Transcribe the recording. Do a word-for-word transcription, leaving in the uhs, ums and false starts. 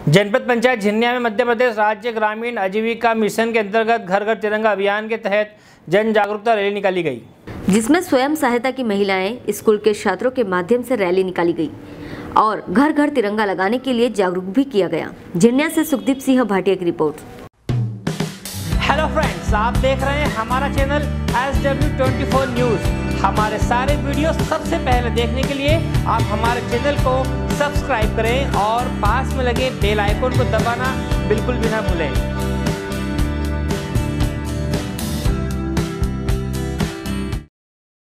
जनपद पंचायत झिन्निया में मध्य प्रदेश राज्य ग्रामीण आजीविका मिशन के अंतर्गत घर घर तिरंगा अभियान के तहत जन जागरूकता रैली निकाली गई, जिसमें स्वयं सहायता की महिलाएं, स्कूल के छात्रों के माध्यम से रैली निकाली गई और घर घर तिरंगा लगाने के लिए जागरूक भी किया गया। झिन्निया से सुखदीप सिंह भाटिया की रिपोर्ट। हेलो फ्रेंड्स, आप देख रहे हैं हमारा channel S W twenty four news. हमारे सारे वीडियो सबसे पहले देखने के लिए आप हमारे चैनल को सब्सक्राइब करें और पास में लगे बेल आइकन को दबाना बिल्कुल भी ना भूलें।